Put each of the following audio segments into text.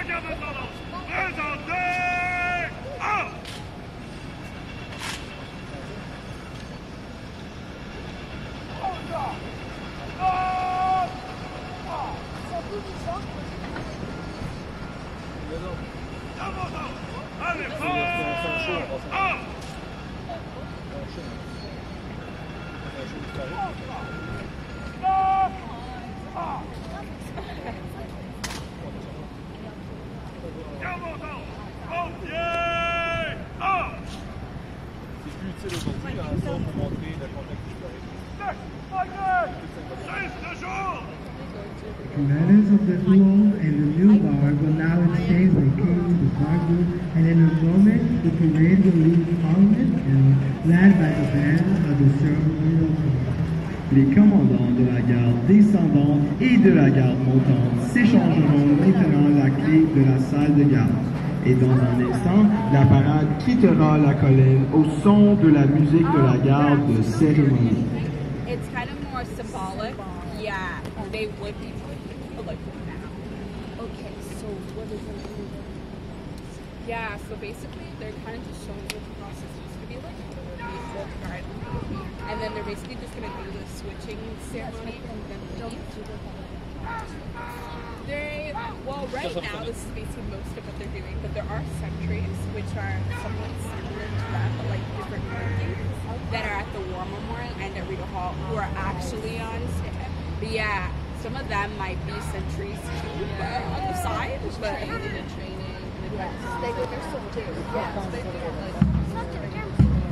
Regiments, présentez! Ah! Allez, ah! C'est plus utile aujourd'hui dans la zone pour montrer le contexte historique. The commanders of the old and the new guard will now exchange their keys to the guard group, and in a moment the parade will leave Parliament Hill, led by the band of the Ceremonial Guard. Les commandants de la garde descendante et de la garde montante s'échangeront maintenant la clé de la salle de garde. Et dans un instant, la parade quittera la colline au son de la musique de la garde de cérémonie. It's kind of more symbolic. Yeah, they would be like now. Okay, so what is it? Yeah, so basically they're kind of just showing what the process used to be like. And then they're basically just going to do the switching ceremony and then leave. Well, right now this is basically most of what they're doing, but there are sentries which are somewhat similar to that, but like different markings that are at the War Memorial and at Regal Hall who are actually on stand. But yeah, some of them might be sentries too, on the side, but they do the training and advice. They do their soldiers. Yes, they do. It's not their terms.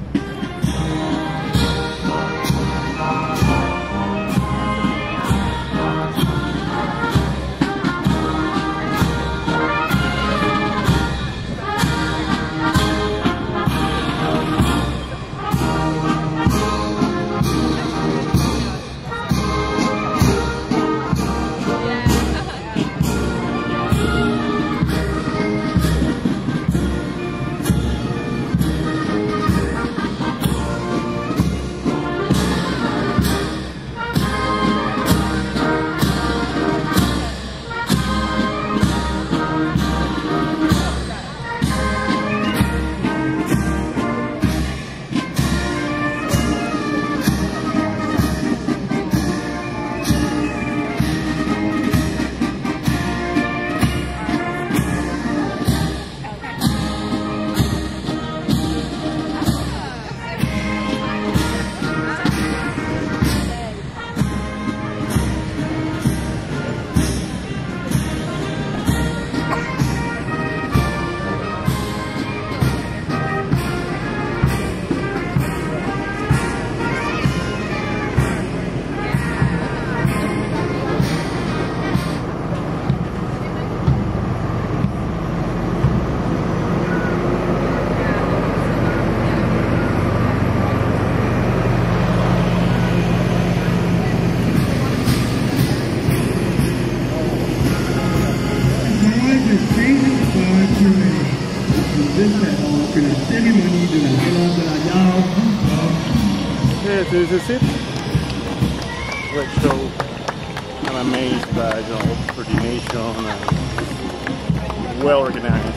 Is this it? Which show I'm amazed by the coordination and well organized.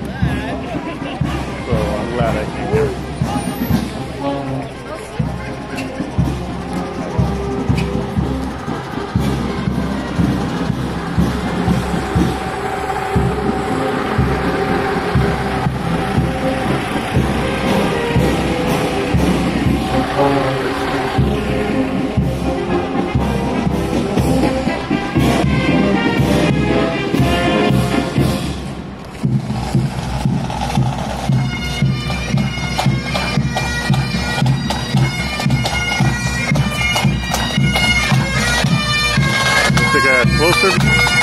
So I'm glad I came here. Take a closer.